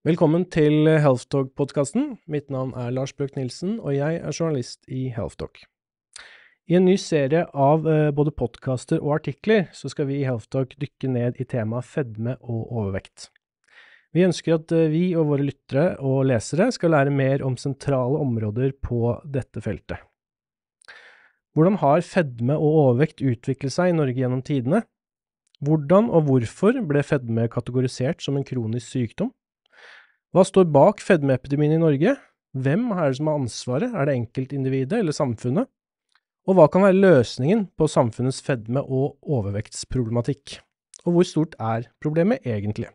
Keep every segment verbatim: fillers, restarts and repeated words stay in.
Velkommen til HealthTalk-podcasten. Mitt navn er Lars Bøck Nilsen, og jeg er journalist i HealthTalk. I en ny serie av eh, både podcaster og artikler, så skal vi i HealthTalk dykke ned i temaet fedme og overvekt. Vi ønsker at eh, vi og våre lyttere og lesere skal lære mer om sentrale områder på dette feltet. Hvordan har fedme og overvekt utviklet seg i Norge gjennom tidene? Hvordan og hvorfor ble fedme kategorisert som en kronisk sykdom? Hva står bak fedmeepidemien i Norge? Hvem er det som har ansvaret? Er det enkeltindividet eller samfunnet? Og hva kan være løsningen på samfunnets fedme- og overvektsproblematikk? Og hvor stort er problemet egentlig?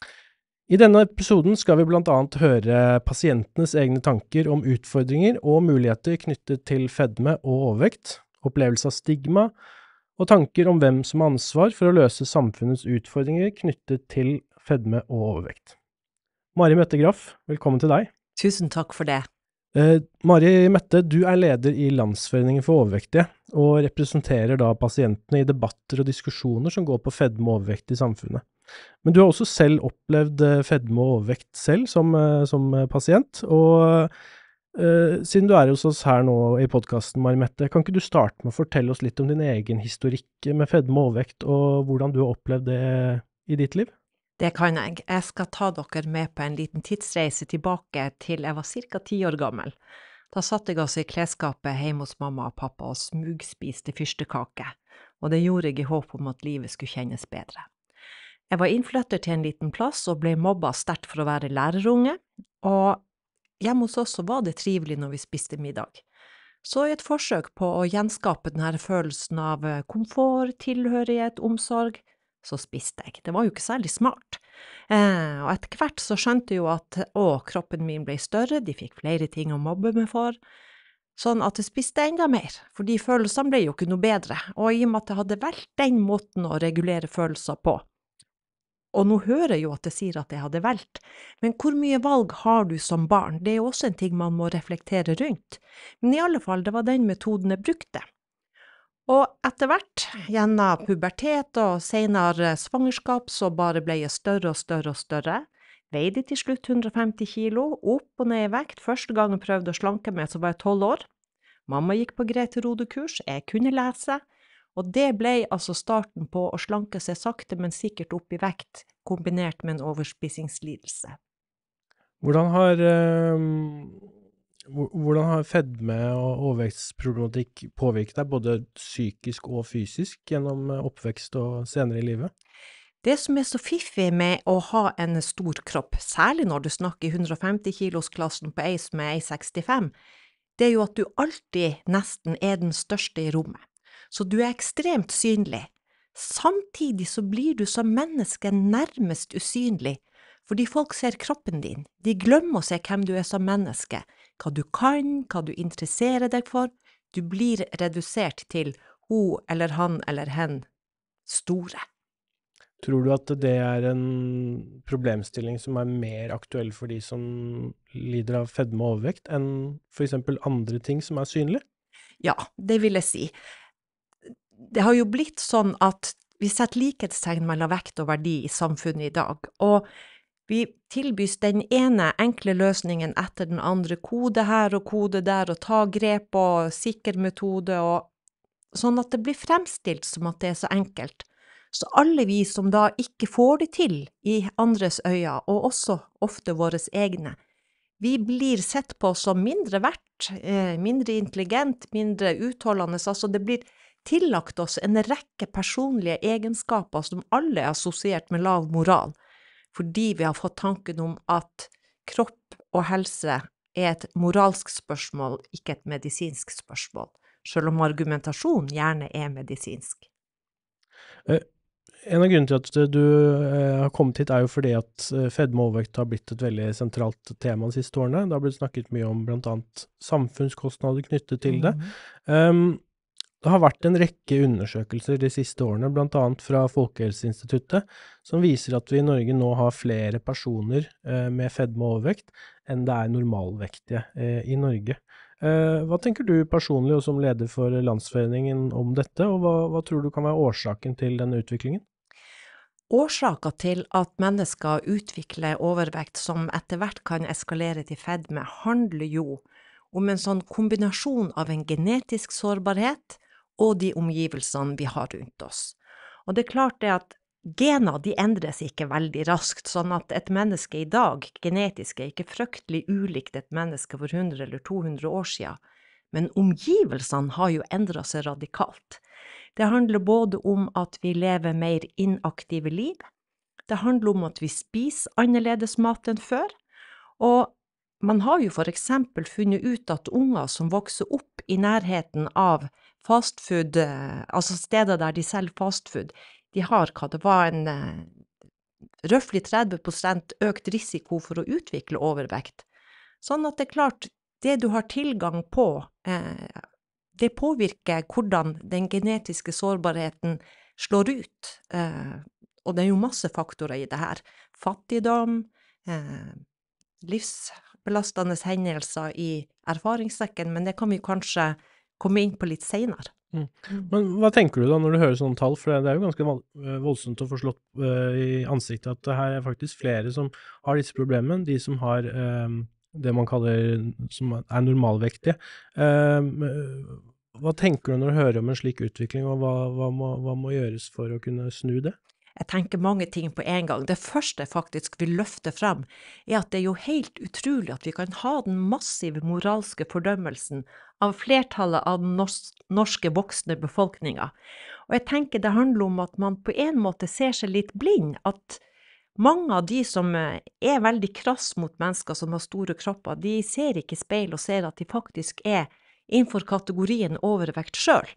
I denne episoden skal vi blant annet høre pasientenes egne tanker om utfordringer og muligheter knyttet til fedme og overvekt, opplevelse av stigma, og tanker om hvem som har ansvar for å løse samfunnets utfordringer knyttet til fedme og overvekt. Mari Mette Graff, velkommen til deg. Tusen takk for det. Eh, Mari Mette, du er leder i Landsforeningen for overvektige, og representerer da pasientene i debatter og diskusjoner som går på fedme og overvekt i samfunnet. Men du har også selv opplevd eh, fedme og overvekt selv som, eh, som pasient, og eh, siden du er hos oss her nå i podcasten, Mari Mette, kan ikke du starte med å fortelle oss litt om din egen historikk med fedme og overvekt, og hvordan du har opplevd det i ditt liv? Det kan jeg. Jeg skal ta dere med på en liten tidsreise tilbake til jeg var cirka ti år gammel. Da satt jeg altså i klesskapet hjemme hos mamma og pappa og smugspiste fyrstekake, og det gjorde jeg i håp om at livet skulle kjennes bedre. Jeg var innflytter til en liten plass og ble mobbet sterkt for å være lærerunge, og hjemme hos oss så var det trivelig når vi spiste middag. Så i et forsøk på å gjenskape denne følelsen av komfort, tilhørighet, omsorg, så spiste jeg. Det var jo ikke særlig smart. Eh, og etter hvert så skjønte jeg jo at å, kroppen min ble større, de fikk flere ting å mobbe meg for, sånn at jeg spiste enda mer, for de følelsene ble jo ikke noe bedre, og i og med at jeg hadde valgt den måten å regulere følelser på. Og nå hører jeg jo at jeg sier at jeg hadde valgt, men hvor mye valg har du som barn? Det er jo også en ting man må reflektere rundt. Men i alle fall, det var den metoden jeg brukte. Og etter hvert, gjennom pubertet og senere svangerskap, så bare ble jeg større og større og større. Veide til slutt hundre og femti kilo, opp og ned i vekt. Første gang jeg prøvde å slanke meg, så var jeg tolv år. Mamma gikk på Grete Rode-kurs, jeg kunne lese, og det ble altså starten på å slanke seg sakte, men sikkert opp i vekt, kombinert med en overspisingslidelse. Hvordan har... Um Hvordan har fedme og overvektsproblematikk påvirket deg, både psykisk og fysisk, gjennom oppvekst og senere i livet? Det som er så fiffig med å ha en stor kropp, særlig når du snakker i hundre og femti kilosklassen på ei som er ei komma sekstifem, det er jo at du alltid nesten er den største i rommet. Så du er ekstremt synlig. Samtidig så blir du som menneske nærmest usynlig, fordi folk ser kroppen din. De glemmer å se hvem du er som menneske, hva du kan, hva du interesserer deg for. Du blir redusert til ho eller han eller hen store. Tror du at det er en problemstilling som er mer aktuell for de som lider av fedme og overvekt, enn for eksempel andre ting som er synlige? Ja, det vil jeg si. Det har jo blitt sånn at vi setter likhetstegn mellom vekt og verdi i samfunnet i dag, og vi tilbys den ene enkle løsningen etter den andre, kode her og kode der, og ta grep og sikker metode, og sånn at det blir fremstilt som at det er så enkelt. Så alle vi som da ikke får det til i andres øyne, og også ofte våres egne, vi blir sett på som mindre verdt, mindre intelligent, mindre utholdende, altså det blir tillagt oss en rekke personlige egenskaper som alle er assosiert med lav moral, fordi vi har fått tanken om at kropp og helse er et moralsk spørsmål, ikke et medisinsk spørsmål, selv om argumentasjon gjerne er medisinsk. En av grunnene til at du har kommet hit er jo fordi at fedme og overvekt har blitt et veldig sentralt tema de siste årene. Det har blitt snakket mye om blant annet samfunnskostnader knyttet til det. Mm. Um, Det har vært en rekke undersøkelser de siste årene, blant annet fra Folkehelseinstituttet, som viser at vi i Norge nå har flere personer eh, med fedme og overvekt enn det er normalvektige eh, i Norge. Eh, hva tenker du personlig og som leder for Landsforeningen om dette, og hva, hva tror du kan være årsaken til denne utviklingen? Årsaker til at mennesker utvikler overvekt som etter hvert kan eskalere til fedme, handler jo om en sånn kombinasjon av en genetisk sårbarhet og de omgivelsene vi har rundt oss. Og det er klart det at gener de endres ikke veldig raskt, sånn at et menneske i dag genetisk er ikke fryktelig ulikt et menneske for hundre eller to hundre år siden, men omgivelsene har jo endret seg radikalt. Det handler både om at vi lever mer inaktive liv, det handler om at vi spiser annerledes mat enn før, og man har jo for eksempel funnet ut at unger som vokser opp i nærheten av fastfood, altså steder der de selger fastfood, de har hva det var en uh, røftlig tretti prosent økt risiko for å utvikle overvekt. Sånn at det er klart, det du har tilgang på, eh, det påvirker hvordan den genetiske sårbarheten slår ut. Eh, og det er jo masse faktorer i det her. Fattigdom, eh, livsbelastende hendelser i erfaringssekken, men det kan vi kanskje komme inn på litt senere. Mm. Men hva tenker du da når du hører sånne tall? For det er jo ganske voldsomt å få slått uh, i ansiktet at det her er faktisk flere som har disse problemene, de som har um, det man kaller, som er normalvektige. Um, hva tenker du når du hører om en slik utvikling, og hva, hva, må, hva må gjøres for å kunne snu det? Jeg tenker mange ting på en gang. Det første jeg faktisk vil løfte frem, er at det er jo helt utrolig at vi kan ha den massive moralske fordømmelsen av flertallet av den norske voksne befolkningen. Og jeg tenker det handler om at man på en måte ser seg litt blind, at mange av de som er veldig krass mot mennesker som har store kropper, de ser ikke speil og ser at de faktisk er innenfor kategorien overvekt selv.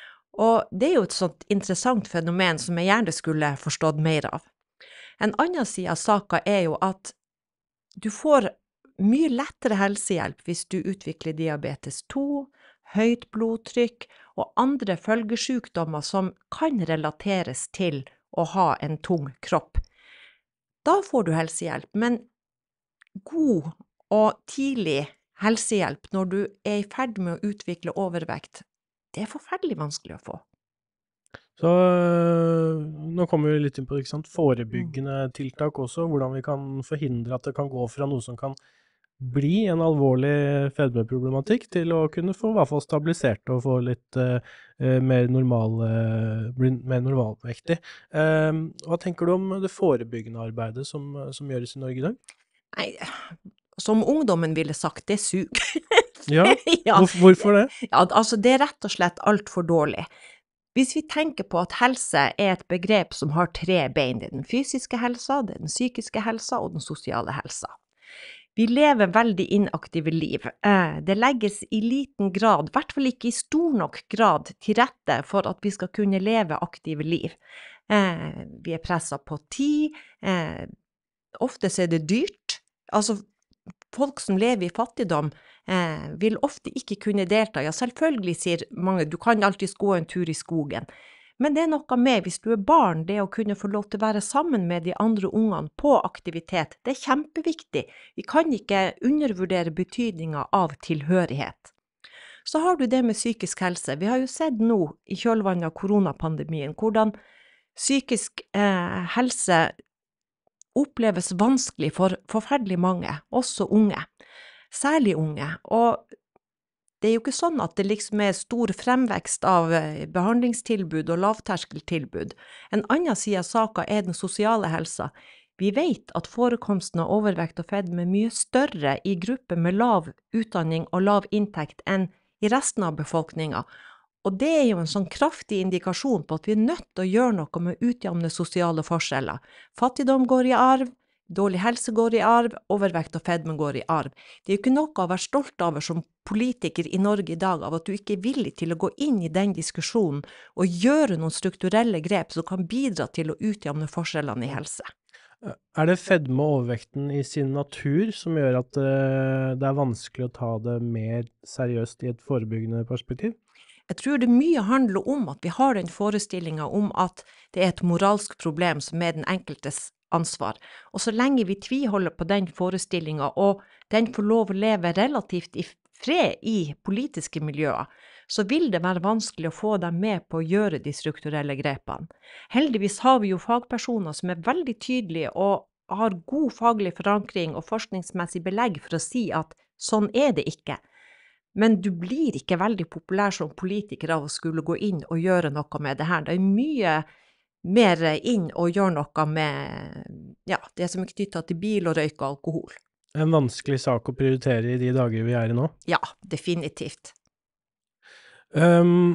Og det er jo et sånt interessant fenomen som jeg gjerne skulle forstått mer av. En annen side av saken er jo at du får mye lettere helsehjelp hvis du utvikler diabetes to, høyt blodtrykk og andre følgesykdommer som kan relateres til å ha en tung kropp. Da får du helsehjelp, men god og tidlig helsehjelp når du er i ferd med å utvikle overvekt, det er forferdelig vanskelig å få. Så nå kommer vi litt inn på ikke sant, forebyggende tiltak også, hvordan vi kan forhindre at det kan gå fra noe som kan bli en alvorlig fedmeproblematikk til å kunne få i hvert fall stabilisert og få litt uh, mer, normal, uh, bli mer normalvektig. Uh, hva tenker du om det forebyggende arbeidet som, som gjøres i Norge i dag? Nei, som ungdommen ville sagt, det sug. Ja, ja. Hvorfor det? Ja, altså det er rett og slett alt for dårlig. Hvis vi tenker på at helse er et begrep som har tre bein, det er den fysiske helsa, det er den psykiske helsa og den sosiale helsa. Vi lever veldig inaktive liv. Det legges i liten grad, i hvert fall ikke i stor nok grad, til rette for at vi skal kunne leve aktive liv. Vi er presset på tid, ofte er det dyrt, altså folk som lever i fattigdom eh, vil ofte ikke kunne delta. Ja, selvfølgelig sier mange, du kan alltid gå en tur i skogen. Men det er noe med, hvis du er barn, det å kunne få lov til å være sammen med de andre ungene på aktivitet, det er kjempeviktig. Vi kan ikke undervurdere betydningen av tilhørighet. Så har du det med psykisk helse. Vi har jo sett nå i kjølvannet av koronapandemien, hvordan psykisk eh, helse oppleves vanskelig for forferdelig mange, også unge, særlig unge. Og det er jo ikke sånn at det liksom er stor fremvekst av behandlingstilbud og lavterskeltilbud. En annen side av saken er den sosiale helsa. Vi vet at forekomsten av overvekt og fedme er mye større i grupper med lav utdanning og lav inntekt enn i resten av befolkningen. Og det er jo en sånn kraftig indikasjon på at vi er nødt til å gjøre noe med å utjamne sosiale forskjeller. Fattigdom går i arv, dårlig helse går i arv, overvekt og fedme går i arv. Det er jo ikke noe å være stolt over som politiker i Norge i dag, av at du ikke er villig til å gå inn i den diskusjonen og gjøre noen strukturelle grep som kan bidra til å utjamne forskjellene i helse. Er det fedme og overvekten i sin natur som gjør at det er vanskelig å ta det mer seriøst i et forebyggende perspektiv? Jeg tror det mye handler om at vi har den forestillingen om at det er et moralsk problem som er den enkeltes ansvar. Og så lenge vi tviholder på den forestillingen, og den får lov å leve relativt i fred i politiske miljøer, så vil det være vanskelig å få dem med på å gjøre de strukturelle grepene. Heldigvis har vi jo fagpersoner som er veldig tydelige og har god faglig forankring og forskningsmessig belegg for å si at sånn er det ikke. Men du blir ikke veldig populær som politiker av å skulle gå inn og gjøre noe med det her. Det er mye mer inn og gjøre noe med ja, det som er knyttet til bil og røyk og alkohol. En vanskelig sak å prioritere i de dager vi er i nå. Ja, definitivt. Um,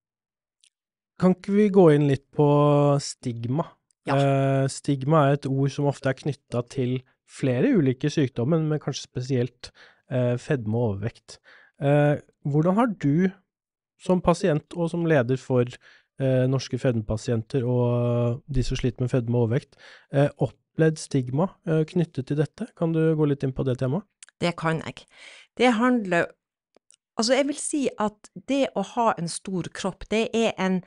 kan ikke vi gå inn litt på stigma? Ja. Uh, stigma er et ord som ofte er knyttet til flere ulike sykdommer, men kanskje spesielt uh, fedme og overvekt. Uh, hvordan har du som pasient og som leder for uh, norske fedmepasienter og de som sliter med fedme og overvekt, uh, opplevd stigma uh, knyttet til dette? Kan du gå litt inn på det temaet? Det kan jeg. Det handler, altså jeg vil si at det å ha en stor kropp, det er en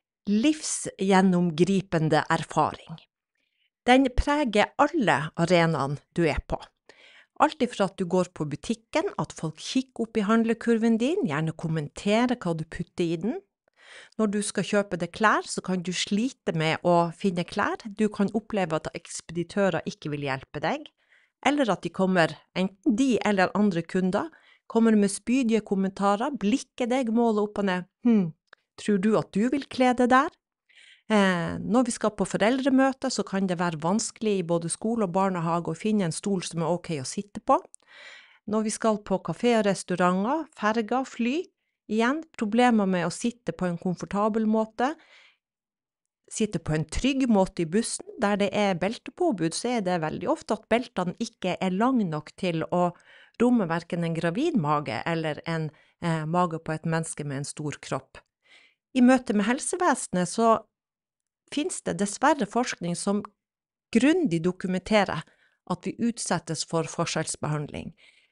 livsgjennomgripende erfaring. Den preger alle arenaene du er på. Alt ifra at du går på butikken, at folk kikker opp i handlekurven din, gjerne kommenterer hva du putter i den. Når du skal kjøpe deg klær, så kan du slite med å finne klær. Du kan oppleve at ekspeditører ikke vil hjelpe deg, eller at de kommer, enten de eller andre kunder, kommer med spydige kommentarer, blikker deg, måler opp og ned. Hm, tror du at du vil kle deg der? Eh, når vi skal på foreldremøte, så kan det være vanskelig i både skole og barnehage å finne en stol som er ok å sitte på. Når vi skal på kafé og restauranter, ferger, fly, igjen problemer med å sitte på en komfortabel måte, sitte på en trygg måte i bussen. Der det er beltepåbud, så er det veldig ofte at beltene ikke er lang nok til å romme hverken en gravid mage eller en eh, mage på et menneske med en stor kropp. I møte med helsevesenet så finnes det dessverre forskning som grundig dokumenterer at vi utsettes for forskjellsbehandling.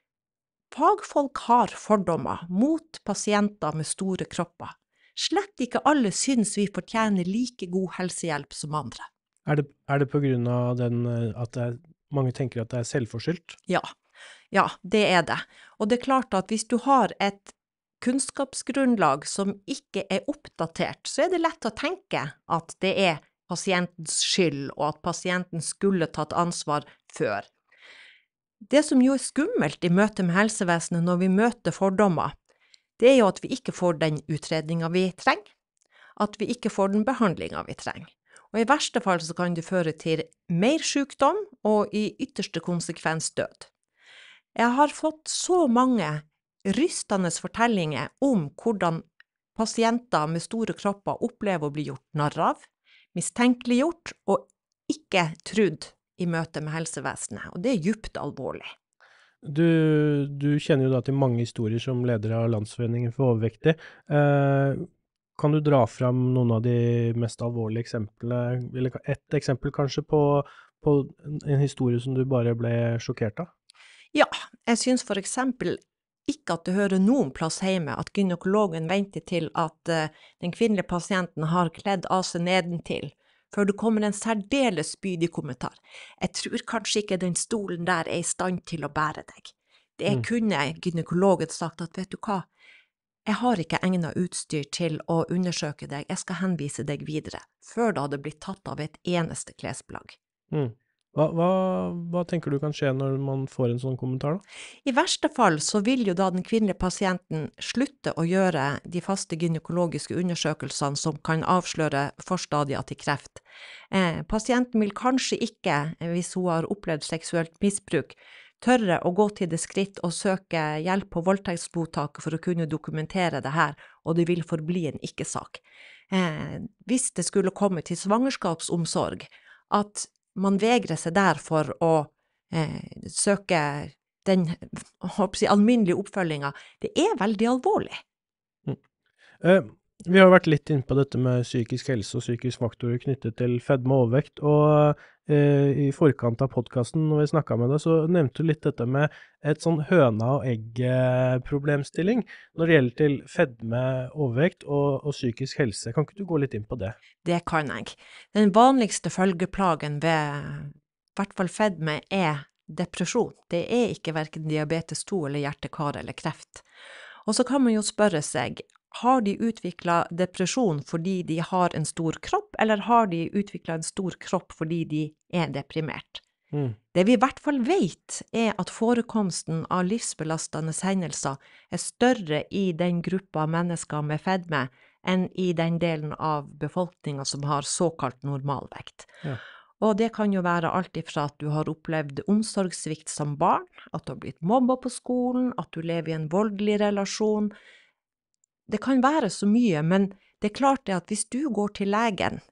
Fagfolk har fordommer mot pasienter med store kropper. Slett ikke alle syns vi fortjener like god helsehjelp som andre. Er det, er det på grunn av den, at det er, mange tenker at det er selvforskyldt? Ja, ja, det er det. Og det er klart at hvis du har et kunnskapsgrunnlag som ikke er oppdatert, så er det lett å tenke at det er pasientens skyld, og at pasienten skulle tatt ansvar før. Det som jo er skummelt i møte med helsevesenet når vi møter fordommer, det er jo at vi ikke får den utredningen vi trenger, at vi ikke får den behandlingen vi trenger. Og i verste fall så kan det føre til mer sykdom, og i ytterste konsekvens død. Jeg har fått så mange rystende fortellinger om hvordan pasienter med store kropper opplever å bli gjort narr av, mistenkeliggjort og ikke trudd i møte med helsevesenet, og det er djupt alvorlig. Du, du kjenner jo da til mange historier som leder av Landsforeningen for overvektige. Eh, kan du dra fram noen av de mest alvorlige eksemplene, eller ett eksempel kanskje på, på en historie som du bare ble sjokkert av? Ja, jeg synes for eksempel ikke at det hører noen plass hjemme at gynekologen venter til at uh, den kvinnelige pasienten har kledd av seg nedentil, før det kommer en særdeles spydig kommentar. Jeg tror kanskje ikke den stolen der er i stand til å bære deg. Det mm. kunne gynekologen sagt at, vet du hva, jeg har ikke egnet utstyr til å undersøke deg, jeg skal henvise deg videre, før det hadde blitt tatt av et eneste klesplagg. Mm. Hva, hva, hva tenker du kan skje når man får en sånn kommentar da? I verste fall så vil jo da den kvinnelige pasienten slutte å gjøre de faste gynekologiske undersøkelsene som kan avsløre forstadier til kreft. Eh, pasienten vil kanskje ikke, hvis hun har opplevd seksuelt misbruk, tørre å gå til det skritt og søke hjelp på voldtektsmottaket for å kunne dokumentere det her, og det vil forbli en ikke-sak. Eh, hvis det skulle komme til svangerskapsomsorg, at man vegrer seg der for å eh, søke den håper jeg, alminnelige oppfølgingen. Det er veldig alvorlig. Mm. Eh, vi har vært litt inne på dette med psykisk helse og psykisk faktorer knyttet til fedme og overvekt, og eh, i forkant av podcasten, når vi snakket med deg, så nevnte du litt dette med et sånn høna og egg-problemstilling når det gjelder til fedme, overvekt og, og psykisk helse. Kan ikke du gå litt inn på det? Det kan jeg. Den vanligste følgeplagen ved i hvert fall fedme er depresjon. Det er ikke hverken diabetes to eller hjerte-kar eller kreft. Og så kan man jo spørre seg, har de utviklet depresjon fordi de har en stor kropp, eller har de utviklet en stor kropp fordi de er deprimert? Mm. Det vi i hvert fall vet, er at forekomsten av livsbelastende hendelser er større i den gruppa mennesker med fedme enn i den delen av befolkningen som har såkalt normalvekt. Ja. Og det kan jo være alt ifra at du har opplevd omsorgssvikt som barn, at du har blitt mobbet på skolen, at du lever i en voldelig relasjon. Det kan være så mye, men det er klart det at hvis du går til legen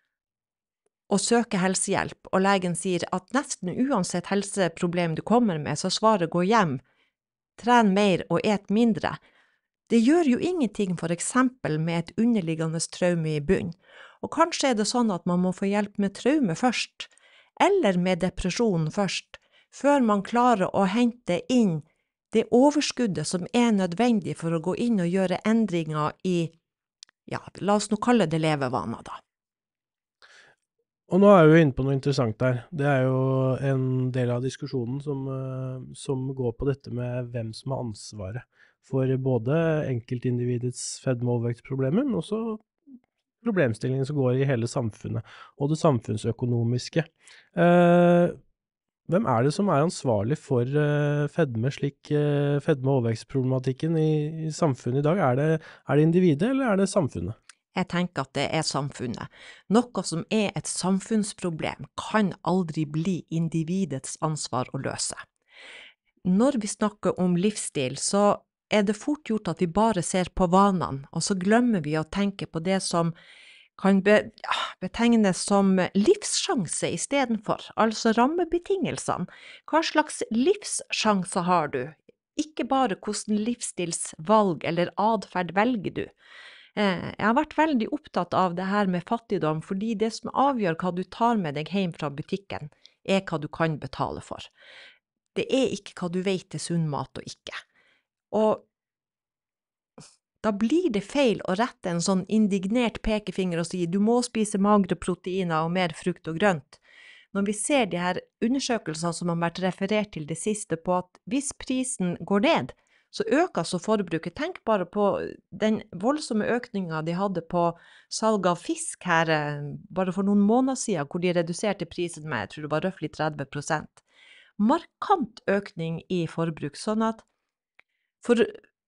og søker helsehjelp, og legen sier at nesten uansett helseproblem du kommer med, så svaret gå hjem, tren mer og et mindre. Det gjør jo ingenting for eksempel med et underliggende traume i bunn. Og kanskje er det sånn at man må få hjelp med traume først, eller med depresjonen først, før man klarer å hente inn det overskuddet som er nødvendig for å gå inn og gjøre endringer i, ja, la oss nå kalle det levevaner da. Og nå er vi jo inne på noe interessant der. Det er jo en del av diskusjonen som, eh, som går på dette med hvem som har ansvaret for både enkeltindividets fedme- og overvektsproblemer, men også problemstillingen som går i hele samfunnet, og det samfunnsøkonomiske. Eh, hvem er det som er ansvarlig for eh, fedme, slik eh, fedme- og overvektsproblematikken i, i samfunnet i dag? Er det, er det individet, eller er det samfunnet? Jeg tenker at det er samfunnet. Noe som er et samfunnsproblem kan aldri bli individets ansvar å løse. Når vi snakker om livsstil, så er det fort gjort at vi bare ser på vanene, og så glemmer vi å tenke på det som kan be, betegnes som livssjanse i stedet for, altså rammebetingelsene. Hva slags livssjanse har du? Ikke bare hvordan livsstilsvalg eller adferd velger du. Jeg har vært veldig opptatt av det her med fattigdom, fordi det som avgjør hva du tar med deg hjem fra butikken, er hva du kan betale for. Det er ikke hva du vet er sunn mat og ikke. Og da blir det feil å rette en sånn indignert pekefinger og si du må spise magre proteiner og mer frukt og grønt. Når vi ser de her undersøkelsene som har vært referert til det siste på at hvis prisen går ned, så øker så forbruket. Tenk bare på den voldsomme økningen de hadde på salg av fisk her bare for noen måneder siden, hvor de reduserte prisen med, jeg tror det var røftlig tretti prosent. Markant økning i forbruk, sånn at for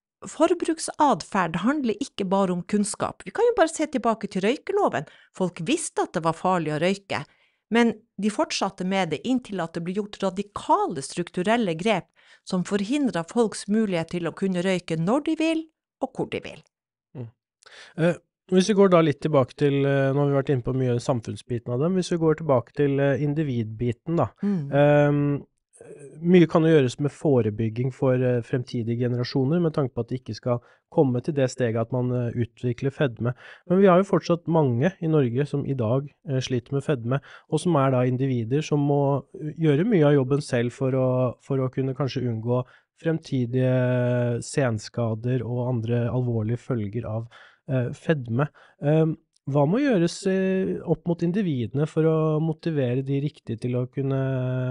forbruksadferd handler ikke bare om kunnskap. Vi kan jo bare se tilbake til røykeloven. Folk visste at det var farlig å røyke, men de fortsatte med det inntil at det ble gjort radikale strukturelle grep som forhindrer folks mulighet til å kunne røyke når de vil, og hvor de vil. Mm. Eh, hvis vi går da litt tilbake til, eh, nå har vi vært inne på mye samfunnsbiten av dem, hvis vi går tilbake til eh, individbiten da. Mm. Eh, mye kan jo gjøres med forebygging for eh, fremtidige generasjoner, med tanke på at det ikke skal komme til det steget at man eh, utvikler fedme. Men vi har jo fortsatt mange i Norge som i dag eh, sliter med fedme, og som er da individer som må gjøre mye av jobben selv for å, for å kunne kanskje unngå fremtidige senskader og andre alvorlige følger av eh, fedme. Eh, Hva må gjøres eh, opp mot individene for å motivere de riktige til å kunne,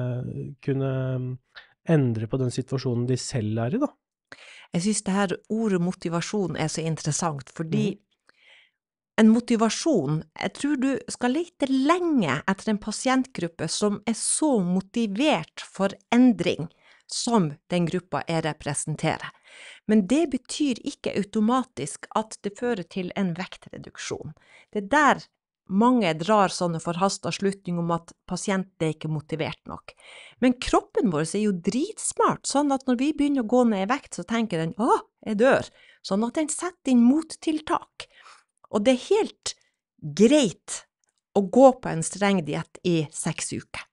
kunne endre på den situasjonen de selv er i, da? Jeg synes det her ordet motivasjon er så interessant, fordi mm. en motivasjon, jeg tror du skal lete lenge etter en pasientgruppe som er så motivert for endring som den gruppa jeg representerer. Men det betyr ikke automatisk at det fører til en vektreduksjon. Det er der mange drar sånne forhastet slutning om at pasienten er ikke motivert nok. Men kroppen vår er jo dritsmart, sånn at når vi begynner å gå ned i vekt, så tenker den, å, jeg dør, sånn at den setter inn mottiltak. Og det er helt greit å gå på en streng diett i seks uker.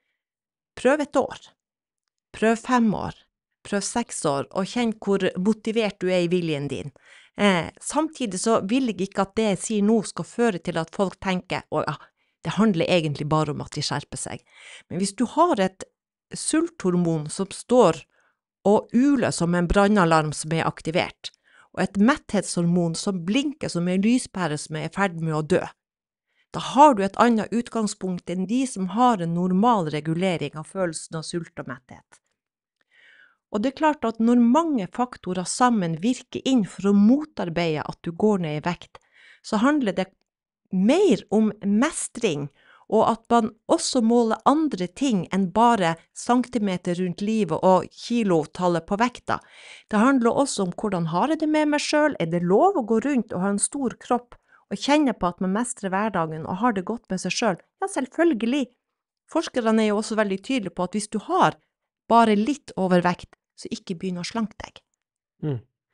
Prøv et år. Prøv fem år, prøv seks år, og kjenn hvor motivert du er i viljen din. Eh, samtidig så vil jeg ikke at det jeg sier nå skal føre til at folk tenker, å ja, det handler egentlig bare om at de skjerper seg. Men hvis du har et sulthormon som står og uler som en brannalarm som er aktivert, og et metthetshormon som blinker som en lyspære som er i ferd med å dø, da har du et annet utgangspunkt enn de som har en normal regulering av følelsen av sult og metthet. Og det er klart at når mange faktorer sammen virker inn for å motarbeide at du går ned i vekt, så handler det mer om mestring, og at man også måler andre ting enn bare centimeter rundt livet og kilotallet på vekta. Det handler også om hvordan har jeg det med meg selv, er det lov å gå rundt og ha en stor kropp, og kjenne på at man mestrer hverdagen og har det godt med seg selv? Ja, selvfølgelig. Forskerne er jo også veldig tydelige på at hvis du har bare litt overvekt, så ikke begynn å slanke deg. Mm.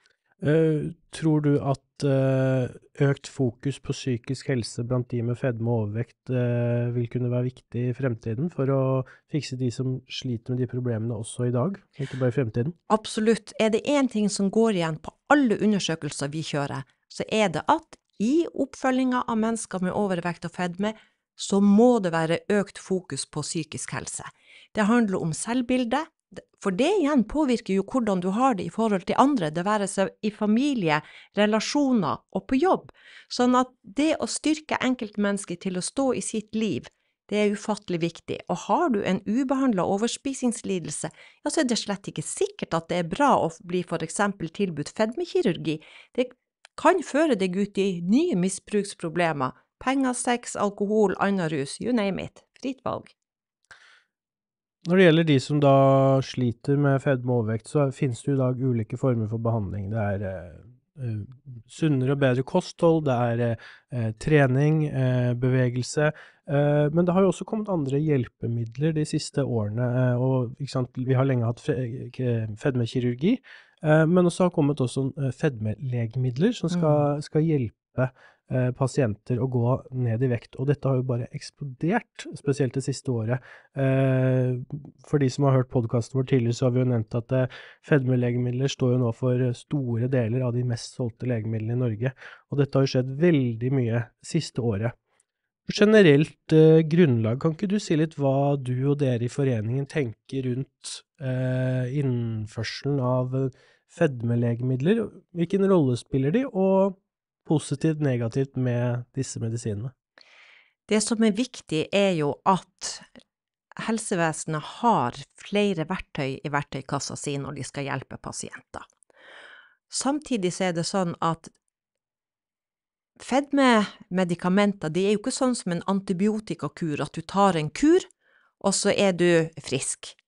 Uh, tror du at uh, økt fokus på psykisk helse blant de med fedme og overvekt uh, vil kunne være viktig i fremtiden for å fikse de som sliter med de problemene også i dag, ikke bare i fremtiden? Absolutt. Er det en ting som går igjen på alle undersøkelser vi kjører, så er det at i oppfølgingen av mennesker med overvekt og fedme, så må det være økt fokus på psykisk helse. Det handler om selvbildet, for det igjen påvirker jo hvordan du har det i forhold til andre, det være seg i familie, relasjoner og på jobb. Sånn at det å styrke enkeltmennesket til å stå i sitt liv, det er ufattelig viktig. Og har du en ubehandlet overspisingslidelse, ja, så er det slett ikke sikkert at det er bra å bli for eksempel tilbudt fedmekirurgi. Det kan føre deg ut i nye misbruksproblemer, penger, sex, alkohol, annen rus, you name it, fritt valg. Når det gjelder de som da sliter med fedme og overvekt, så finnes det i dag ulike former for behandling. Det er eh, sunnere og bedre kosthold, det er eh, trening, eh, bevegelse, eh, men det har jo også kommet andre hjelpemidler de siste årene, eh, og ikke sant, vi har lenge hatt fedmekirurgi, eh, men også har kommet også fedmelegemidler som skal, skal hjelpe Eh, pasienter å gå ned i vekt, og dette har jo bare eksplodert, spesielt det siste året. Eh, for de som har hørt podcasten vår tidligere, så har vi jo nevnt at eh, fedmelegemidler står jo nå for store deler av de mest solgte legemidlene i Norge, og dette har jo skjedd veldig mye siste året. På generelt eh, grunnlag, kan ikke du si litt hva du og dere i foreningen tenker rundt eh, innførselen av fedmelegemidler? Hvilken rolle spiller de, og positivt, negativt med disse medisinene? Det som er viktig er jo at helsevesenet har flere verktøy i verktøykassa si når de skal hjelpe pasienter. Samtidig så er det sånn at fedmemedikamenter, det er jo ikke sånn som en antibiotikakur, at du tar en kur, og så er du frisk.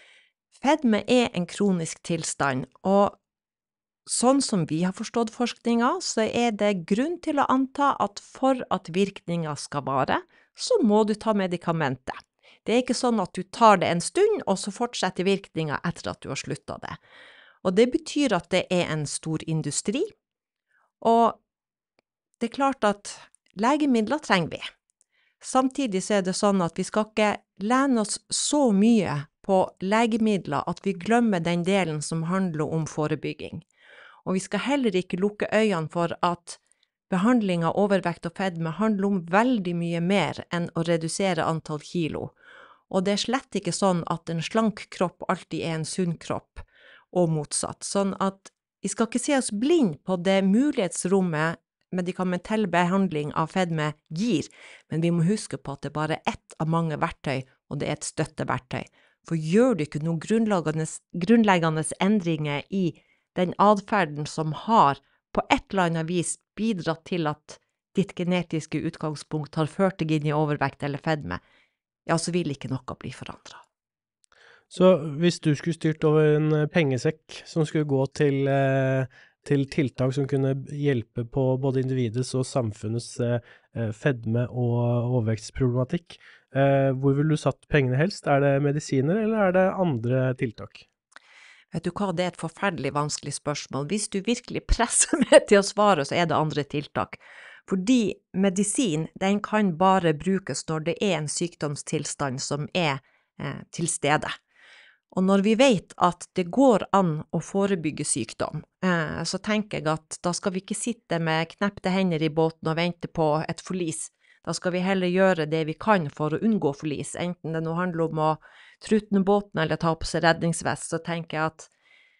Fedme er en kronisk tilstand, og sånn som vi har forstått forskninga, så er det grunn til å anta at for at virkninga skal vare, så må du ta medikamentet. Det er ikke sånn at du tar det en stund, og så fortsetter virkninga etter at du har sluttet det. Og det betyr at det er en stor industri, og det er klart at legemidler trenger vi. Samtidig så er det sånn at vi skal ikke lene oss så mye på legemidler at vi glemmer den delen som handler om forebygging. Og vi skal heller ikke lukke øynene for at behandling av overvekt og fedme handler om veldig mye mer enn å redusere antall kilo. Og det er slett ikke sånn at en slank kropp alltid er en sunn kropp, og motsatt. Sånn at vi skal ikke se oss blind på det mulighetsrommet medikamentell behandling av fedme gir, men vi må huske på at det bare er ett av mange verktøy, og det er et støtteverktøy. For gjør du ikke noen grunnleggende, grunnleggende endringer i den adferden som har på et eller annet vis bidratt til at ditt genetiske utgangspunkt har ført deg inn i overvekt eller fedme, ja, så vil ikke noe bli forandret. Så hvis du skulle styrt over en pengesekk som skulle gå til, til tiltak som kunne hjelpe på både individets og samfunnets fedme- og overvektsproblematikk, hvor vil du satt pengene helst? Er det medisiner, eller er det andre tiltak? Vet du hva, det er et forferdelig vanskelig spørsmål. Hvis du virkelig presser meg til å svare, så er det andre tiltak. Fordi medisin, den kan bare brukes når det er en sykdomstilstand som er eh, til stede. Og når vi vet at det går an å forebygge sykdom, eh, så tenker jeg at da skal vi ikke sitte med knepte hender i båten og vente på et forlis. Da skal vi heller gjøre det vi kan for å unngå forlis, enten det nå handler om å trutne båten eller ta på seg redningsvest, så tenker jeg at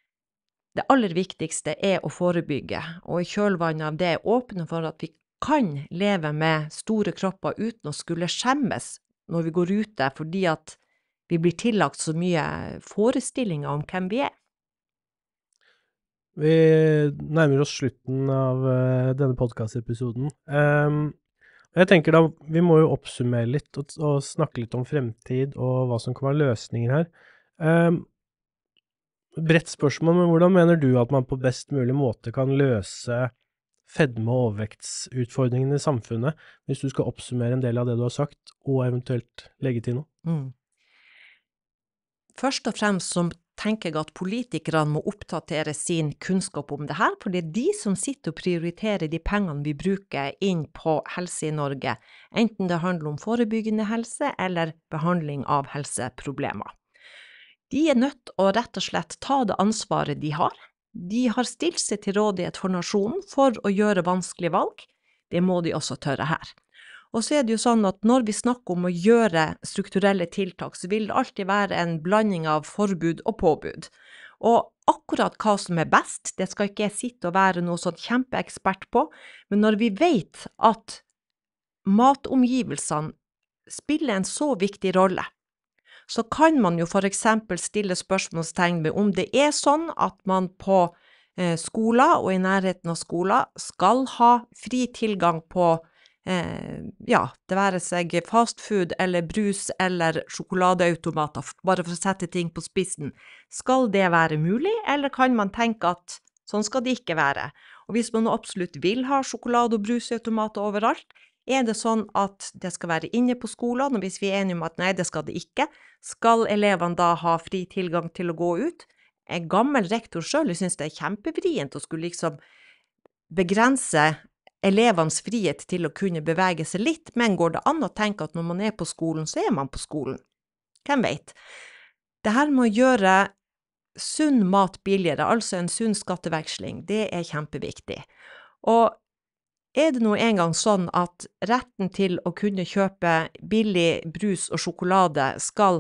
det aller viktigste er å forebygge, og i kjølvannet av det åpne for at vi kan leve med store kropper uten å skulle skjemmes når vi går ute, fordi at vi blir tillagt så mye forestillinger om hvem vi er. Vi nærmer oss slutten av uh, denne podcast-episoden. Um, jeg tenker da, vi må jo oppsummere litt og, og snakke litt om fremtid og hva som kan være løsninger her. Um, bredt spørsmål, men hvordan mener du at man på best mulig måte kan løse fedme- og overvektsutfordringene i samfunnet, hvis du skal oppsummere en del av det du har sagt, og eventuelt legge til noe? Mm. Først og fremst så tenker jeg at politikerne må oppdatere sin kunnskap om det her, for det er de som sitter og prioriterer de pengene vi bruker inn på helse i Norge, enten det handler om forebyggende helse eller behandling av helseproblemer. De er nødt til å rett og slett ta det ansvaret de har. De har stilt seg til rådighet for nasjonen for å gjøre vanskelige valg. Det må de også tørre her. Og så er det jo sånn at når vi snakker om å gjøre strukturelle tiltak, så vil det alltid være en blanding av forbud og påbud. Og akkurat hva som er best, det skal ikke jeg sitte og være noe sånn kjempeekspert på, men når vi vet at matomgivelsene spiller en så viktig rolle, så kan man jo for eksempel stille spørsmålstegn ved om det er sånn at man på eh, skoler og i nærheten av skoler skal ha fri tilgang på eh, ja, det være seg fastfood eller brus eller sjokoladeautomater, bare for å sette ting på spissen. Skal det være mulig, eller kan man tenke at sånn skal det ikke være? Og hvis man absolutt vil ha sjokolade- og brusautomater overalt, er det sånn at det skal være inne på skolene, og hvis vi er enige om at nei, det skal det ikke, skal elevene da ha fri tilgang til å gå ut? En gammel rektor selv synes det er kjempevrient å skulle liksom begrense elevenes frihet til å kunne bevege seg litt, men går det an å tenke at når man er på skolen, så er man på skolen? Hvem vet? Det her med å gjøre sunn mat billigere, altså en sunn skatteveksling, det er kjempeviktig. Og er det nå en gang sånn at retten til å kunne kjøpe billig brus og sjokolade skal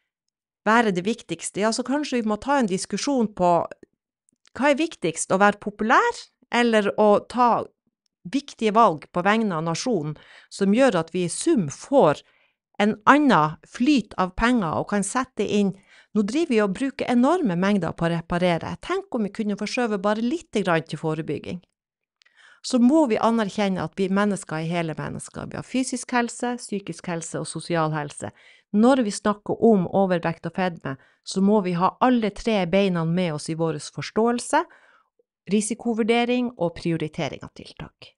være det viktigste, ja, så kanskje vi må ta en diskusjon på hva er viktigst, å være populær, eller å ta viktige valg på vegne av nasjonen, som gjør at vi i sum får en annen flyt av penger og kan sette inn. Nå driver vi og bruker enorme mengder på å reparere. Tenk om vi kunne forskjøve bare litt grann til forebygging. Så må vi anerkjenne at vi mennesker er hele mennesker. Vi har fysisk helse, psykisk helse og sosial helse. Når vi snakker om overvekt og fedme, så må vi ha alle tre beina med oss i vår forståelse, risikovurdering og prioritering av tiltak.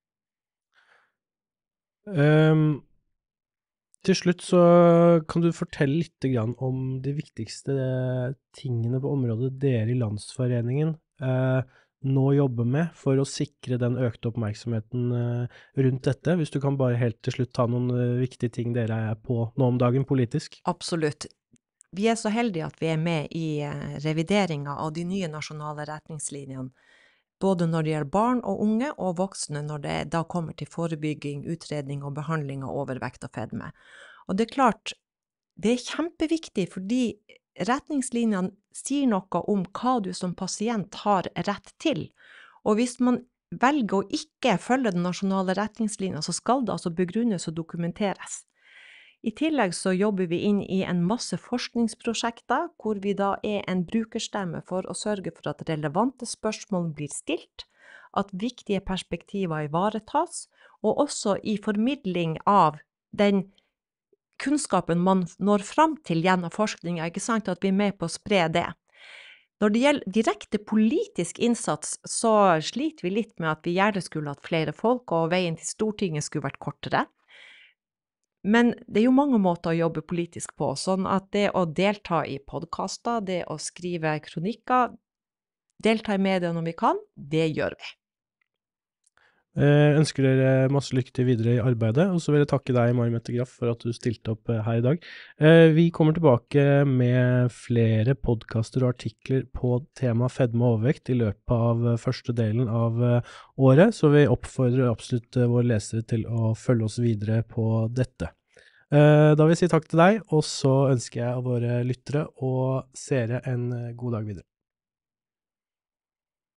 Um, til slutt så kan du fortelle litt grann om de viktigste tingene på området dere i Landsforeningen uh, nå jobber med for å sikre den økte oppmerksomheten uh, rundt dette, hvis du kan bare helt til slutt ta noen uh, viktige ting dere er på nå om dagen politisk. Absolutt. Vi er så heldige at vi er med i uh, revideringen av de nye nasjonale retningslinjene, både når det gjelder barn og unge og voksne, når det da kommer til forebygging, utredning og behandling av overvekt og fedme. Og det er klart, det er kjempeviktig fordi retningslinjene sier noe om hva du som pasient har rett til. Og hvis man velger å ikke følge den nasjonale retningslinjen, så skal det altså begrunnes og dokumenteres. I tillegg så jobber vi inn i en masse forskningsprosjekter, hvor vi da er en brukerstemme for å sørge for at relevante spørsmål blir stilt, at viktige perspektiver ivaretas, og også i formidling av den kunnskapen man når fram til gjennom forskningen, ikke sant, at vi er med på å spre det. Når det gjelder direkte politisk innsats, så sliter vi litt med at vi gjerne skulle hatt flere folk, og veien til Stortinget skulle vært kortere. Men det er jo mange måter å jobbe politisk på, sånn at det å delta i podcaster, det å skrive kronikker, delta i media når vi kan, det gjør vi. Jeg ønsker dere masse lykke til videre i arbeidet, og så vil jeg takke deg, Mari Mette Graff, for at du stilte opp her i dag. Vi kommer tilbake med flere podcaster og artikler på tema fedme og overvekt i løpet av første delen av året, så vi oppfordrer absolutt våre lesere til å følge oss videre på dette. Da vil jeg si takk til deg, og så ønsker jeg våre lyttere og seere en god dag videre.